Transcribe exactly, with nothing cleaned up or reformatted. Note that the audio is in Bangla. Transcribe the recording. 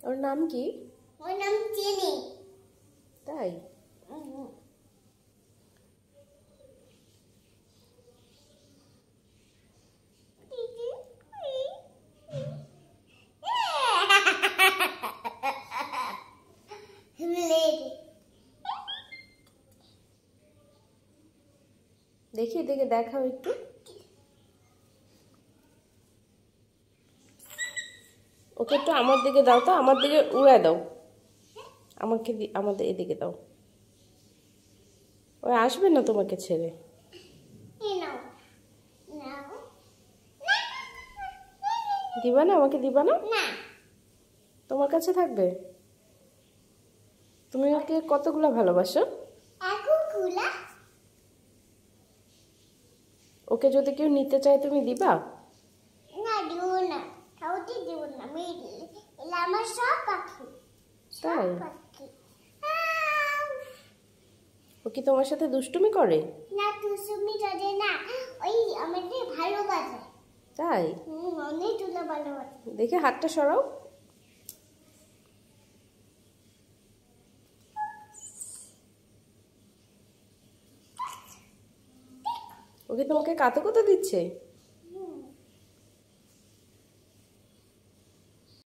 ওর নাম কি? ওর নাম চিনি। তাই? দেখি দেখে দেখাও একটু। ওকে একটু আমার দিকে দাও তো, আমার দিকে উড়ে দাও, আমাকে আমাদের এদিকে দাও। ওই আসবে না তোমাকে ছেড়ে। দিবা না আমাকে? দিবা না? তোমার কাছে থাকবে? তুমি ওকে কতগুলো ভালোবাসো? ওকে যদি কেউ নিতে চায় তুমি দিবা? না, দিব না, কাউকে দিব না। আমি এলা আমার সব পাখি। তাই? ও কি তোমার সাথে দুষ্টুমি করে? না, দুষ্টুমি করে না, ওই আমাদের ভালোবাসে। তাই? হুম, অনেক তুলা ভালোবাসে। দেখে হাতটা সরাও। ওকে তোমাকে কাতে কত দিচ্ছে?